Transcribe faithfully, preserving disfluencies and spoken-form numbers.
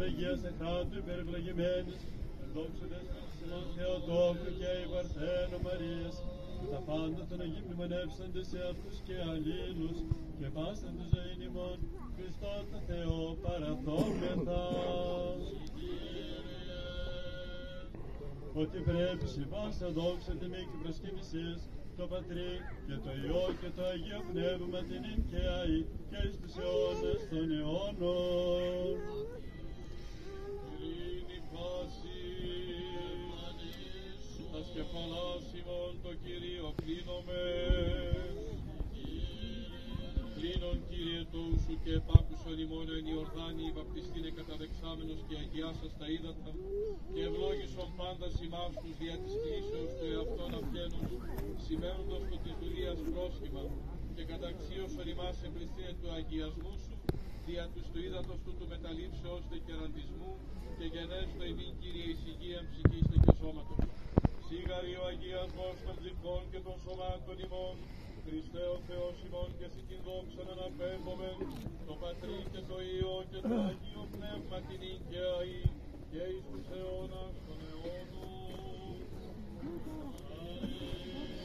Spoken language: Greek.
Αγίας εχάντου υπερευλογημένης, δόξου δεσποτισμών Θεοτόκου και η Παρθένο Μαρίας, τα πάντα των Αγίων μνημονεύσαντες σε αυτούς και αλλήλους, και πάσαν τη ζωή ημών, Χριστό το Θεό παραθόμεθα. Ότι πρέπει σε πάσα δόξα τιμή και προσκύνησης, το Πατρί και το Υιό και το Αγίο Πνεύμα την ίν και αεί και εις τους αιώνες των αιώνων. Ειρήνη πάση, τας κεφαλάς ημών το Κυρίο κλείνομαι. Κλείνον Κύριε το σου και επάκουσον ημών εν Ιορδάνη βαπτιστήνε καταδεξάμενος και αγιάσας τα ύδατα και ευλόγησον πάντα ημάς τους δια της κλήσεως του εαυτόν αυγένους, σημαίνοντος το της δουλείας πρόσχημα και καταξίωσον ημάς εμπληστήνε του αγιασμού σου, δια τους του ύδατος του του μεταλήψεως τε και ραντισμού και γενέστο ημίν Κύριε εις υγείαν ψυχής τε και σώματος. Σίγαρη ο αγιασμός των ψυχών και των σωμάτων ημών, Χριστέ ο Θεός ημών και εσύ την δόξα να αναπέμπομεν, το Πατρί και το Υιό και το Αγίο Πνεύμα την ίν και αεί και εις τους αιώνας των αιώνων.